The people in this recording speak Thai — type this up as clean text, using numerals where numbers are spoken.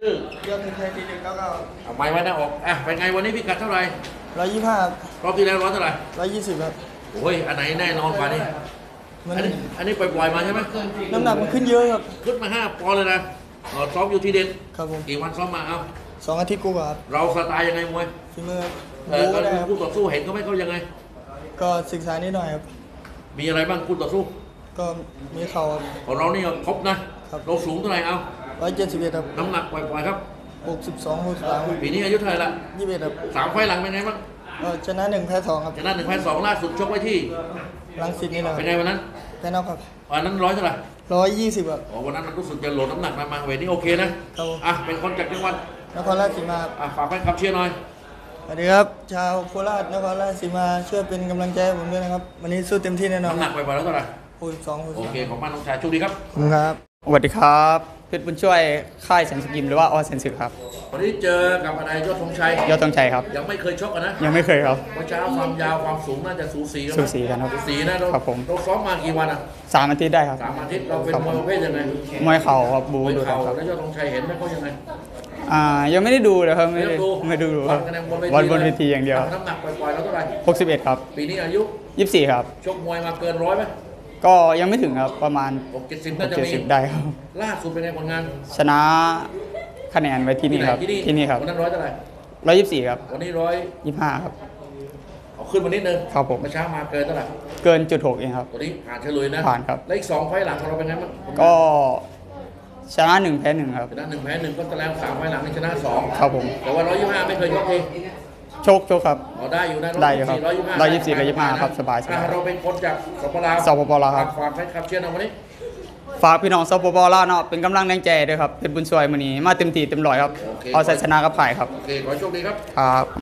ยอดไทยทีเด็ด99 เอาไม้ไว้หน้าอกเป็นไงวันนี้พิกัดเท่าไหร่ 125 รอบที่แล้ว100เท่าไหร่ 120ครับโอ้ยอันไหนแน่นอนกว่านี้อันนี้ปล่อยมาใช่ไหมน้ำหนักมันขึ้นเยอะครับขึ้นมา5 ปอนด์เลยนะซ้อมอยู่ที่เด็ดครับผมกี่วันซ้อมมา 2 อาทิตย์กูครับเราสไตล์ยังไงมวยฝีมือรู้ก็ได้ครับคู่ต่อสู้เห็นเขาไหมเขายังไงก็ศึกษานิดหน่อยครับมีอะไรบ้างคู่ต่อสู้ก็มีเข่าของเรานี่ครบนะเราสูงเท่าไหร่ 171ครับน้ำหนักปล่อยๆครับ 62 63 ปีนี้อายุเท่าไหร่ละ 21ครับ 3 ไฟล์หลังเป็นไงบ้างชนะ1แพ้2ครับชนะ1 แพ้ 2ล่าสุดชกไว้ที่รังสิตนี่แหละเป็นไงวันนั้นแพ้นอกครับวันนั้น100เท่าไหร่ 120ครับวันนั้นมันรู้สึกจะโหลดน้ำหนักมาเวทนี้โอเคนะครับเป็นคนจากจังหวัดนครราชสีมาฝากแฟนคลับเชียร์หน่อยสวัสดีครับชาวโคราชนครราชสีมาช่วยเป็นกำลังใจให้ผมด้วยนะครับวันนี้สู้เต็มที่แน่นอนน้ำหนักไปแล้วเท่าไหร่ 62 โอเคของบ้านน้องชายโชคดีครับครับสวัสดีครับเพชรบุญช่วยค่ายแสนสุขยิมหรือว่าอแสนสุขครับวันนี้เจอกับอะไรยอดธงชัยครับยังไม่เคยชกกันนะยังไม่เคยครับเมื่อเช้าความยาวความสูงน่าจะสูสีกันครับสูสีนะครับผมเราซ้อมมากี่วัน 3 อาทิตย์ได้ครับ 3 อาทิตย์เราเป็นมวยประเภทยังไงมวยเข่าครับบูดูครับแล้วยอดธงชัยเห็นไหมเขายังไงยังไม่ได้ดูเลยครับไม่ดูครับวันบนเวทีอย่างเดียวน้ำหนักปล่อยๆแล้วเท่าไหร่ 61ครับปีนี้อายุ 24ครับชกมวยมาเกิน100ไหมก็ยังไม่ถึงครับประมาณ 60น่าจะมีได้ครับล่าสุดเป็นไงผลงานชนะคะแนนไว้ที่นี่ครับที่นี่ครับวันนั้น100เท่าไหร่ 124ครับวันนี้ 125ครับเอาขึ้นมานิดนึงครับผมเมื่อเช้ามาเกินเท่าไหร่เกิน.6เองครับวันนี้ผ่านเฉลยนะผ่านครับแล้วอีก2 ไฟล์หลังของเราเป็นไงบ้างก็ชนะ1แพ้1ครับชนะ1 แพ้ 1ก็แล้ว3 ไฟล์หลังนี่ชนะ2 ครับผมแต่ว่า125ไม่เคยชกทีโชคครับได้อยู่นะได้อยู่ครับ124กับ25ครับสบายเราเป็นคนจากสปปลาวครับฝากให้ขับเชียร์เราวันนี้ฝากพี่น้องสปปลาวเนาะเป็นกำลังแรงใจด้วยครับเพชรบุญช่วยมื้อนี้มาเต็มที่เต็มร้อยครับเอาชัยชนะกับไผ่ครับโอเคขอโชคดีครับครับ